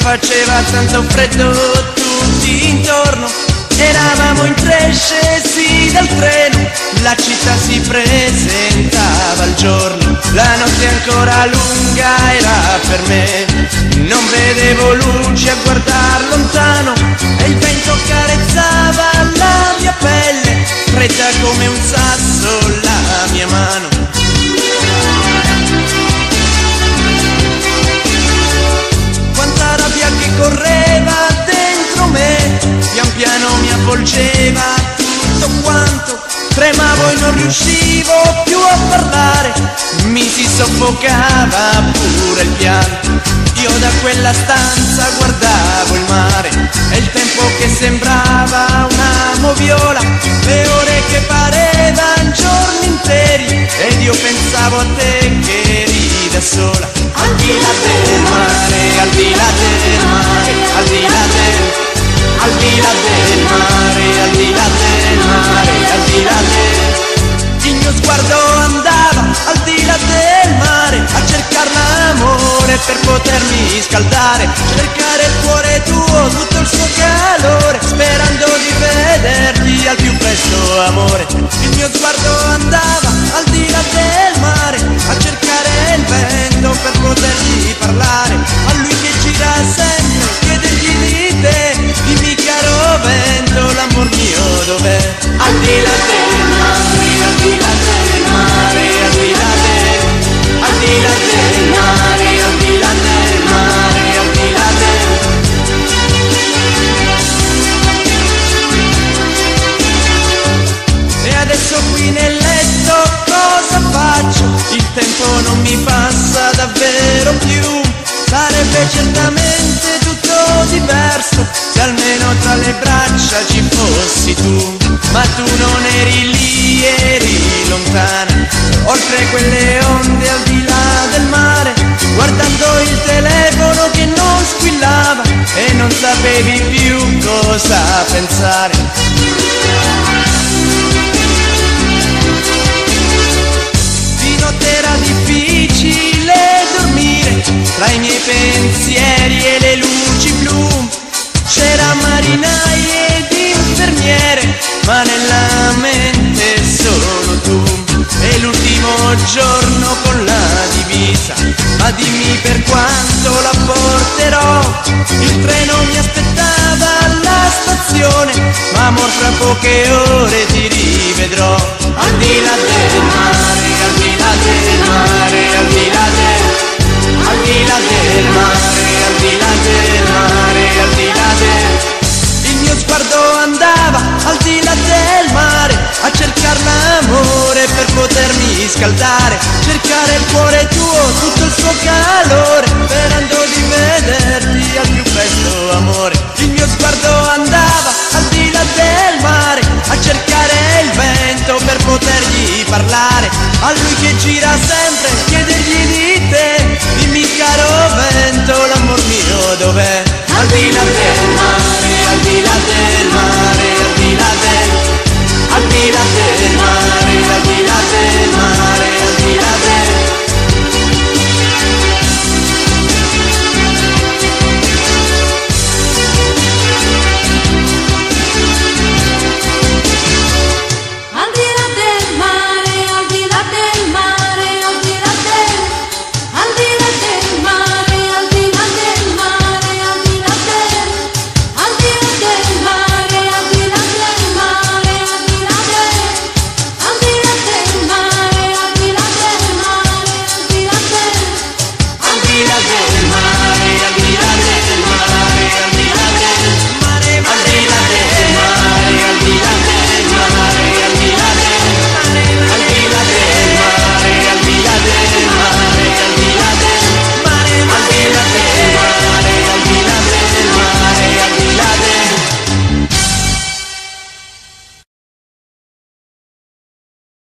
faceva tanto freddo tutti intorno. Eravamo in tre scesi dal treno, la città si presentava al giorno. La notte ancora lunga era per me, non vedevo luci a guardar lontano, e il vento carezzava la mia pelle, fredda come un sasso la mia mano. Quanta rabbia che correva dentro me, pian piano mi avvolgeva tutto quanto, tremavo e non riuscivo più a parlare, mi si soffocava pure il pianto. Io da quella stanza guardavo il mare e il tempo che sembrava una moviola, le ore che parevan giorni interi, ed io pensavo a te che eri da sola. Al di là del mare, al di là del mare, al di là del, al di là del mare, al di là del mare, al di là del. Il mio sguardo andava al di là del mare a cercare l'amore per potermi scaldare, cercare il cuore tuo, tutto il suo calore, sperando di vederti al più presto, amore. Il mio sguardo andava al di là del mare a cercare il vento per potergli parlare, a lui che gira sempre, chiedergli di te, dimmi caro vento, l'amor mio dov'è? Al di là del mare, al di là del mare, al di là del, al di là del mare, al di là del mare, al di là del. E adesso qui nel letto cosa faccio? Il tempo non mi passa davvero più, sarebbe certamente tutto diverso se almeno tra le braccia ci fossi tu, ma tu non eri lì, eri lontana, oltre quelle onde al di là del mare, guardando il telefono che non squillava e non sapevi più cosa pensare. Di notte era difficile dormire, tra i miei pensieri e le luci blu, c'era marinai ed infermiere, ma nella mente solo tu. E l'ultimo giorno con la divisa, ma dimmi per quanto la porterò, il treno mi aspettava alla stazione, ma amor fra poche ore ti rivedrò. Al di là del mare, al di là del mare, al di là del, al di là del mare, al di là del mare, al di là del. Il mio sguardo andava al di là del mare a cercare l'amore per potermi scaldare, cercare il cuore tuo, tutto il suo calore, sperando di vederti al più presto, amore. Il mio sguardo andava al di là del mare a cercare il vento per potergli parlare, a lui che gira sempre,